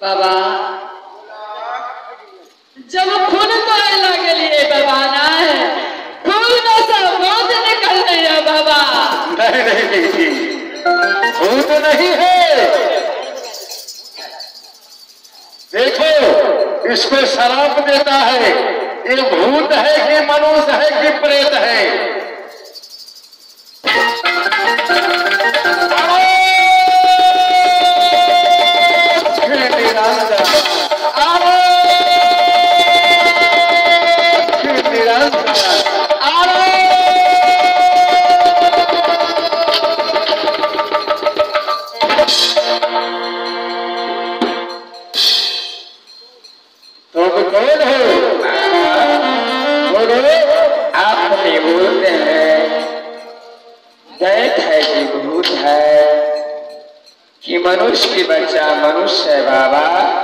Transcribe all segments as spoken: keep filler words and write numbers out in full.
बाबा जब खून तोड़े लगे बाबा ना है खून में से मौत निकल रही है बाबा। नहीं नहीं बेटी भूत नहीं है, देखो इसको शराब देता है, ये भूत है कि मनुष्य है कि प्रेत है। मनुष्य की बच्चा मनुष्य है बाबा,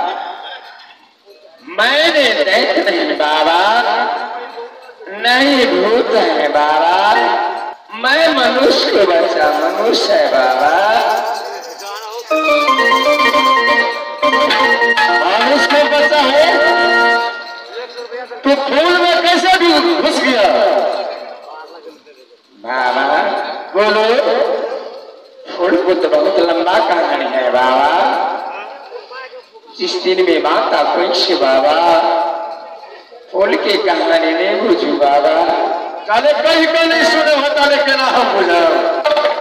मैंने दैत नहीं बाबा, नहीं भूत है बाबा, मैं मनुष्य की बच्चा मनुष्य है बाबा। मनुष्य का बच्चा है तो फूल में कैसे भी घुस गया बाबा? बोलो। फूल को तो बहुत लंबा कहानी है बाबा, जिस दिन में माता कुछ बाबा फूल की कहानी नहीं बुझू बाबा। काले कहीं को नहीं सुने होता लेकिन हम बुझाओ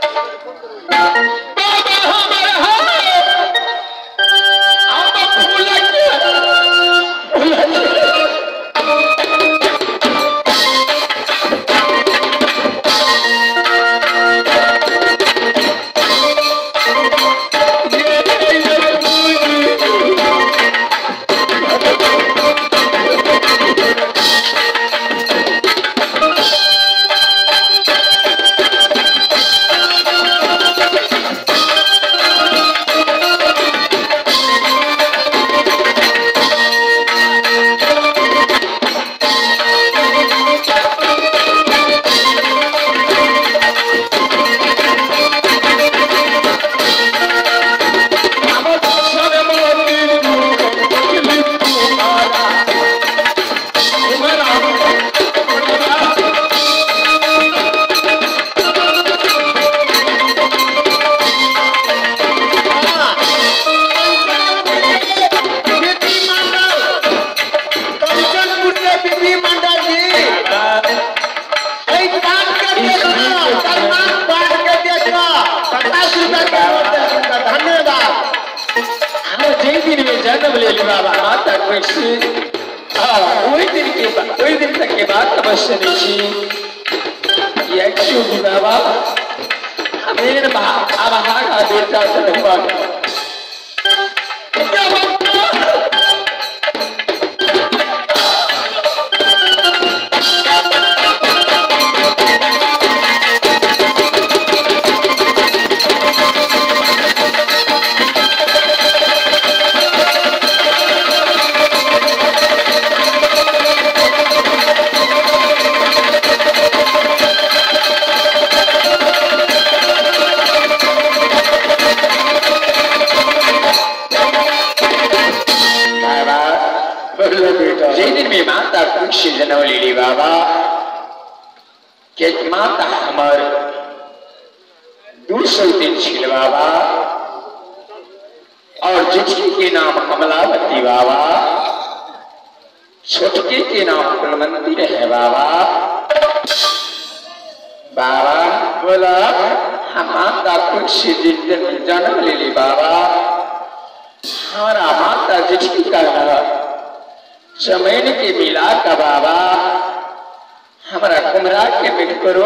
जन्म ले ली बाबा माता कृष्ण। वही दिन के वही दिन तक के बाद तपस्या नहीं ये क्यों भी बाबा मेरे अब का बेटा धन्यवाद जन्म ले ली बाबा के माता हमार दो सौ दिन छिल बाबा और जिसकी के नाम कमलावती बाबा, छोटके के नाम कुलमंदिर है बाबा। बाबा बोला हम माता कुछ दिन जन्म ले ली बाबा, हमारा माता जिसकी का चमैन के मिला का बाबा हमारा कुमरा के मिट करो।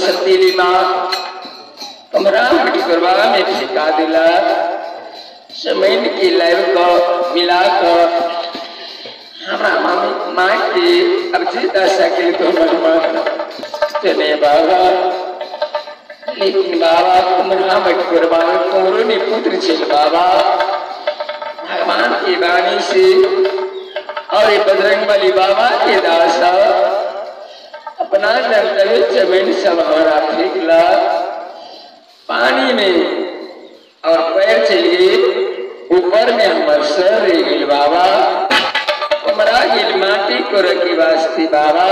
सतीली माँ कमरा मिट्टी करवा में फेंका दिला समय की लाइव को मिला कर हमारा मामी माँ की अर्जी दशा के लिए तो मन चले बाबा लेकिन बाबा कमरा मिट्टी करवा में कोरों ने पुत्र चल बाबा भगवान की वाणी से और बजरंगबली बाबा के दासा अपना जंतव्य जमीन सब हमारा फेंकला पानी में और पैर चलिए ऊपर में हमारे सर रह गई बाबा हमारा गिल माटी को रखी वास्ती बाबा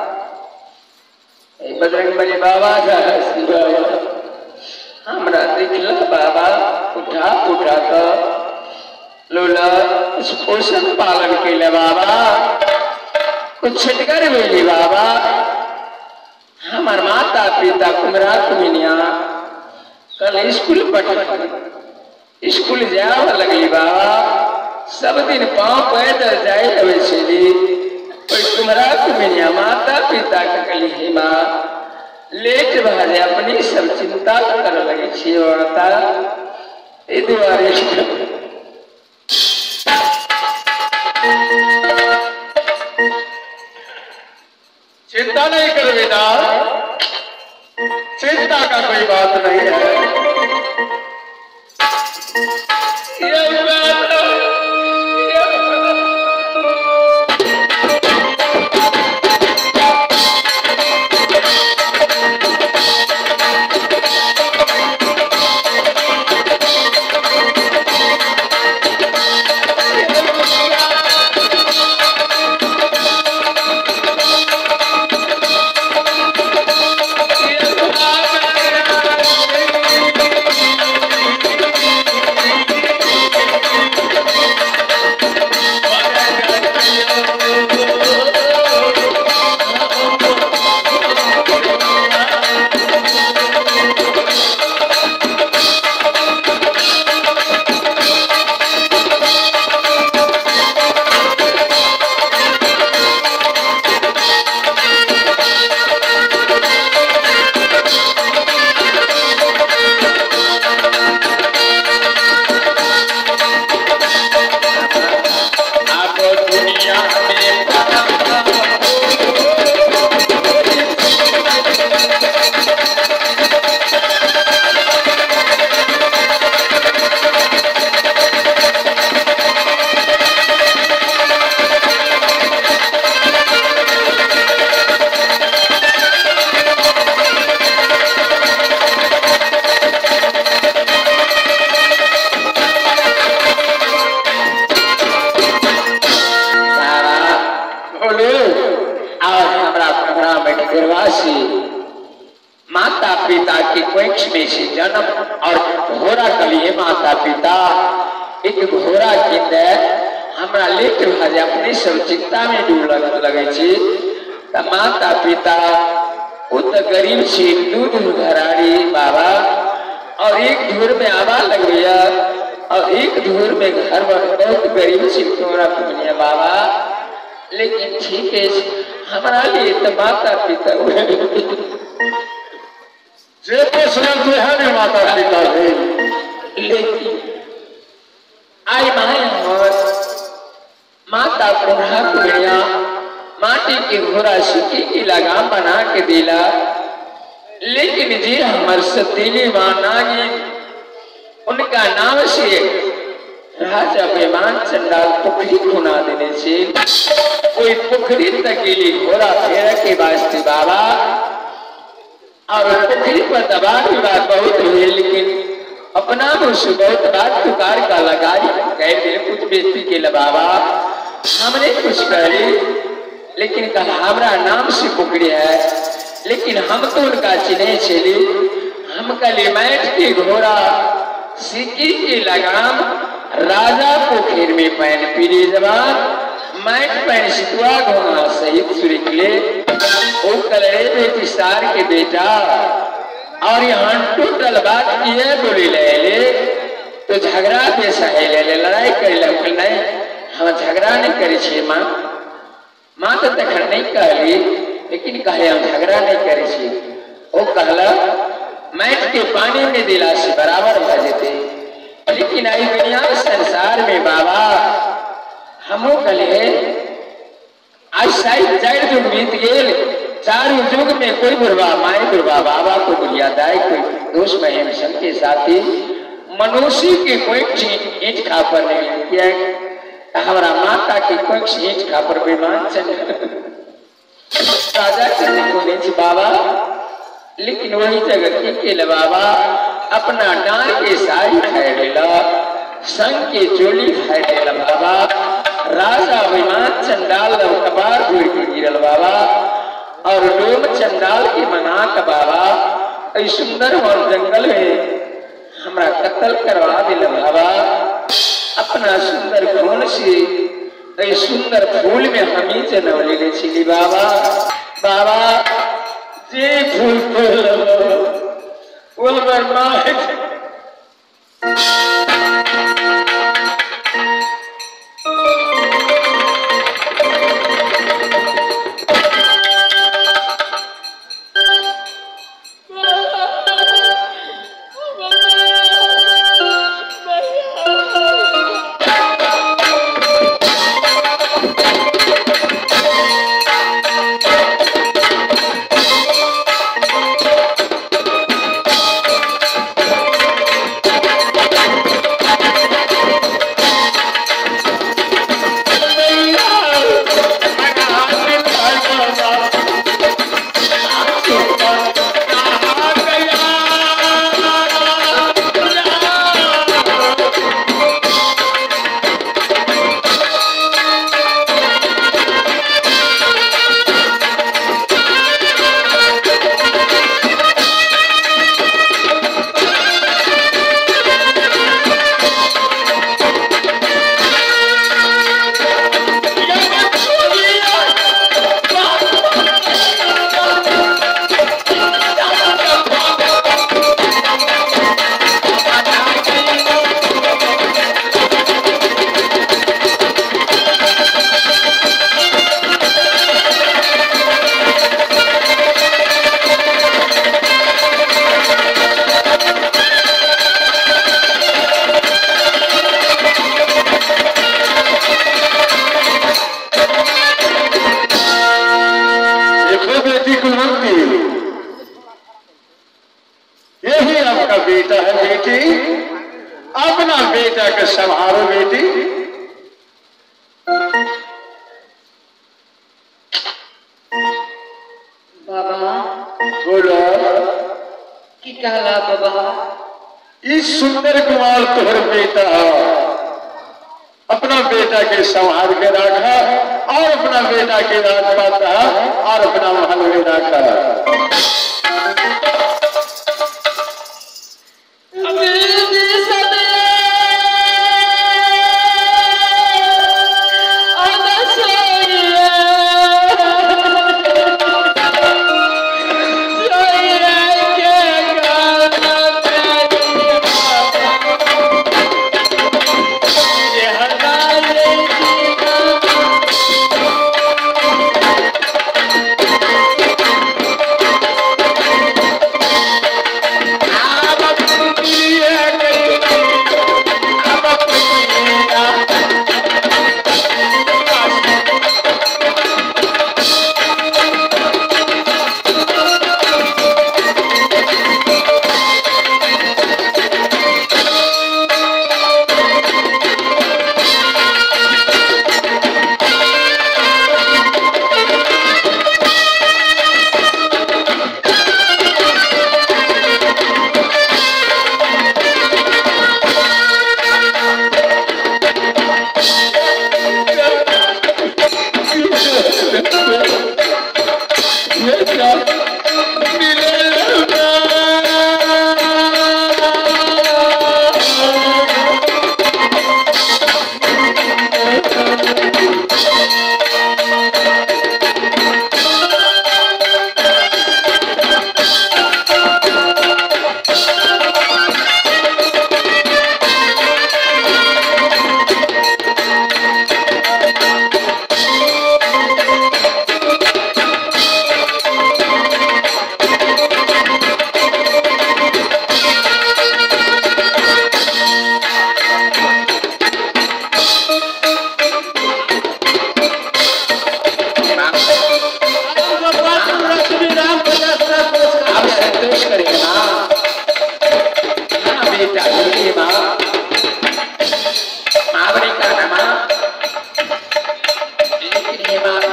बजरंगबली बाबा बाबा हमारा दिखला बाबा उठा उठा कर लोला कुछ पोषण पालन के लिए बाबा कुछ छिटकर मिली बाबा हमारे माता पिता कुमरा कुमिनिया कल स्कूल पढ़ स्कूल जावा लगली बाबा सब दिन पाँव पैदल जाए रहे चली कुमरा कुमिनिया माता पिता का कली हे माँ लेट भाजे अपनी सब चिंता कर लगी छी औरता ये दुआरे चिंता नहीं करो बेटा चिंता का कोई बात नहीं है ये बात माता पिता की कोख में से जन्म और घोड़ा कलिए माता पिता एक घोड़ा के हमरा लेट भाजे अपनी सब चिंता में डूब लगे छी त माता पिता उत गरीब छी दूध घराड़ी बाबा और एक धूर में आवा लग गया और एक धूर में घर बहुत गरीब छी तुम्हारा पुनिया बाबा लेकिन ठीक है हमारा लिए तो माता पिता जे तो है माता पिता लेकिन आई माया माता पुनः कुड़िया माटी की घोड़ा सिक्की की लगाम बना के दिला लेकिन जी हमारे सतीली माँ नागी उनका नाम से राजा बेमान चंडाल पोखरी खुना देने से कोई पोखरी तकीली घोड़ा फेरा के वास्ते बाबा और पोखरी पर दबाव की बात बहुत हुई लेकिन अपना मुझसे बहुत बात पुकार का लगाई कह दे कुछ बेइज्जती के लिए बाबा हमने कुछ करी लेकिन कल हमारा नाम से पोखरी है लेकिन हम तो उनका चिन्ह चली हम कल मैट की घोड़ा सिक्की की लगाम राजा पोखर में पहन पीली जवान मैट पहन सितुआ घोड़ा सहित सुरिकले वो कलरे बेटी सार के बेटा और यहाँ टोटल बात की है बोली ले ले तो झगड़ा पैसा है ले ले लड़ाई कर ले नहीं हम झगड़ा नहीं करी छे माँ माँ तो तखन नहीं कहली लेकिन कहे हम झगड़ा नहीं करी छे वो कहला मैट के पानी में दिला से बराबर भजते, लेकिन आई दुनिया संसार में बाबा हमो कले आज शायद चार युग बीत गेल, चार युग में कोई बुरबा माए बुरबा बाबा को बुझादाय कोई दोष महिम सबके साथी मनुष्य के कोई ईंट खापर नहीं किया, हमारा माता की कोई ईंट खापर बेमान चल राजा के बाबा, लेकिन वही जगह के केल बाबा अपना डांड के साड़ी खाए लेला, संग के चोली खाए लेला बाबा, राजा विमान चंडाल कबार घूर के गिरल बाबा, और डोम चंडाल के मना का बाबा इस सुंदर और जंगल में हमरा कत्ल करवा दिल बाबा, अपना सुंदर खून से इस सुंदर फूल में हम ही जन्म ले छिली बाबा। बाबा जे फूल वो बर्बाद बेटा है बेटी, अपना बेटा के संभालो बेटी। बाबा बोलो की कहला बाबा? इस सुंदर कुमार तोहर बेटा अपना बेटा के संभाल के रखा और अपना बेटा के राज पाता और अपना महल में रखा।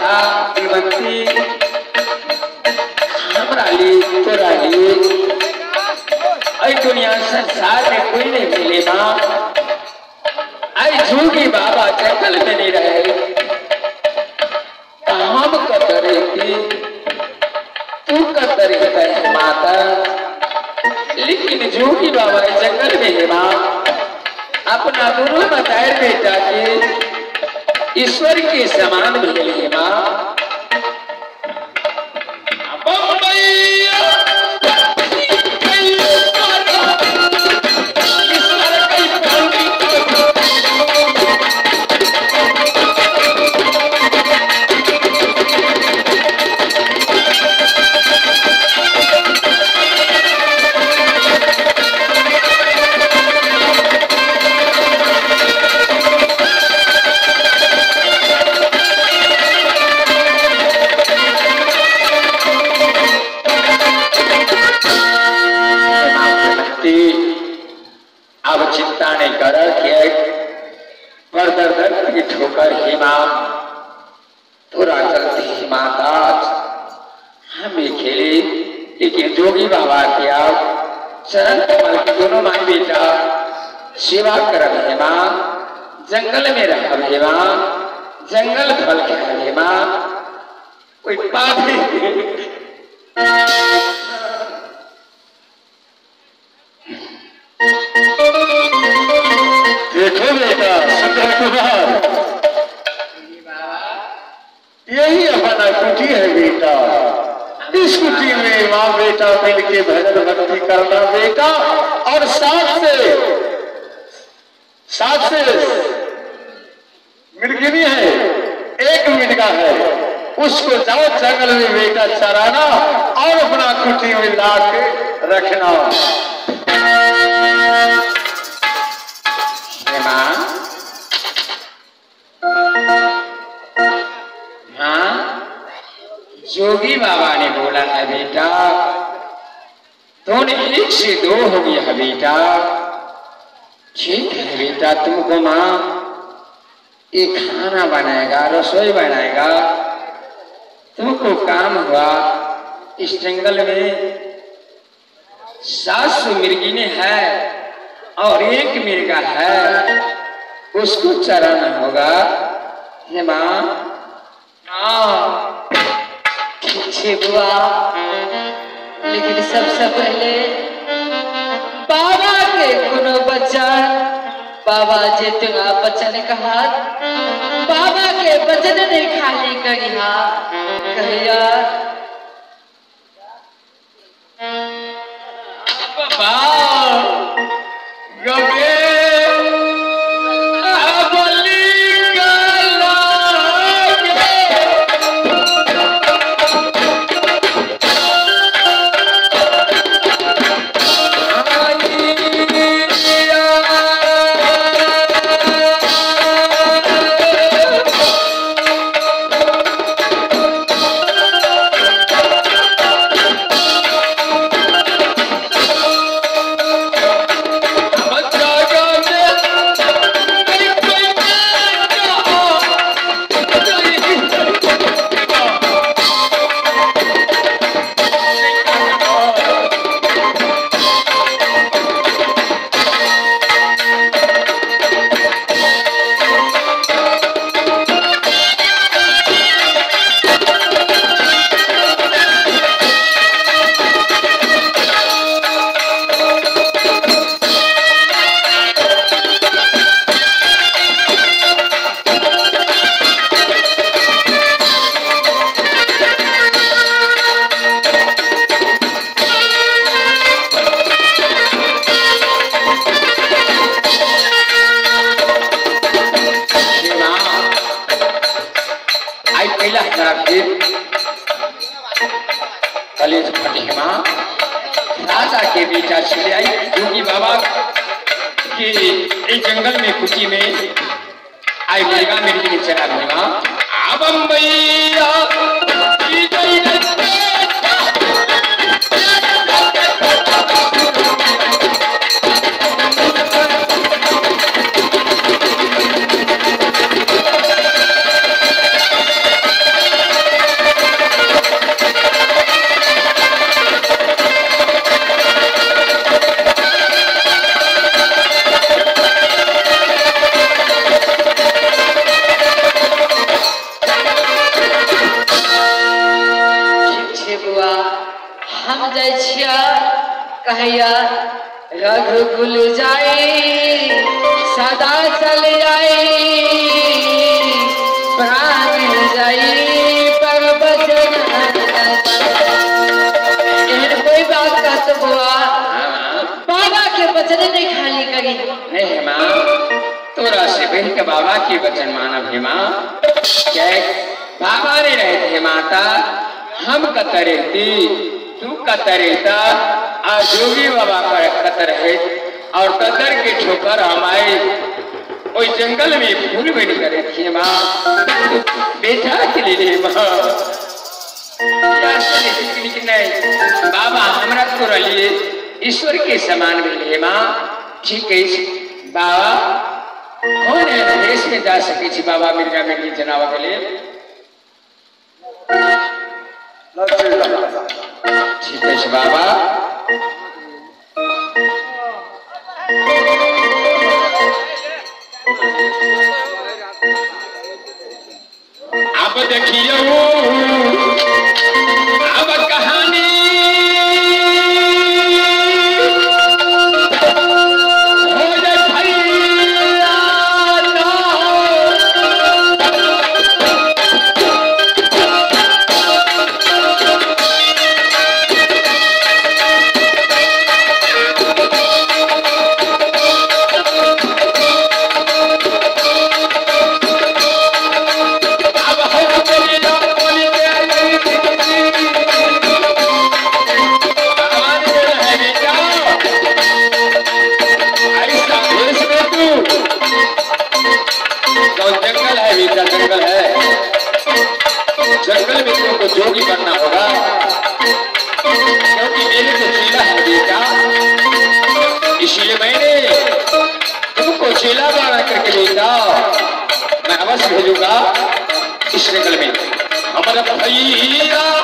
बेटा कुलवंती हमरा लिए तोरा लिए आई दुनिया संसार में कोई नहीं मिले माँ आई जोगी बाबा जंगल में नहीं रहे हम कतरे थी तू कतरे है माता लेकिन जोगी बाबा जंगल में है माँ अपना दोनों बताए बेटा के ईश्वर के समान मिले है माँ अब चिंता नहीं कर पर दर दर की ठोकर हिमा थोड़ा चलती हिमाता हमें खेले लेकिन जोगी बाबा के आप चरण कमल के दोनों माई बेटा सेवा कर हेमा जंगल में रह हेमा जंगल फल के हेमा कोई पापी देखो बेटा सुंदर कुमार यही अपना कुटी है बेटा इस कुटी में माँ बेटा मिल के भजन भक्ति करना बेटा और साथ से साथ से मिर्गिनी है एक मिर्गा है उसको जाओ जंगल में बेटा चराना और अपना कुटी में ला के रखना हाँ जोगी बाबा ने बोला है बेटा दोनों एक से दो हो गया है बेटा ठीक है बेटा तुमको माँ एक खाना बनाएगा रसोई बनाएगा तुमको काम हुआ इस जंगल में सात सौ मिर्गिने है और एक मिर्गा है उसको चराना होगा हे माँ हाँ बुआ लेकिन सबसे पहले बाबा के कोनो बचन बाबा जे तुम बचन कहा बाबा के बचन नहीं खाली करिया कहिया गगे कलेज फटेमा राजा के बेटा चले आई जोगी बाबा के इस जंगल में कुटी में आई मिर्गा मिर्गी ने चला भेमा अब मैया हम जाइ छिया कहिया रघुकुल जाई सदा चल जाई प्राण जाई पर बचन एहन कोई बात का तो बुआ बाबा के वचन नहीं खाली करी नहीं माँ तोरा से बहन के बाबा की वचन मानव है माँ क्या बाबा ने रहते माता हम कत रहती तू कत रहता आज जोगी बाबा का कत रहे और कतर के ठोकर हमारे ओई जंगल में फूल बनी करे थी माँ बेटा के लिए माँ नहीं बाबा हमरा को लिए ईश्वर के समान मिले माँ ठीक है बाबा कौन है देश में जा सके छी बाबा मिर्जा मिर्गी जनावा के लिए ठीक है बाबा अब देखिए अब कहानी जंगल है जंगल में तुमको जोगी बनना होगा क्योंकि मेरे तो चेला है बेटा इसलिए मैंने तुमको चेला बना करके भेजा मैं अवश्य भेजूंगा इस जंगल में हमारा भैया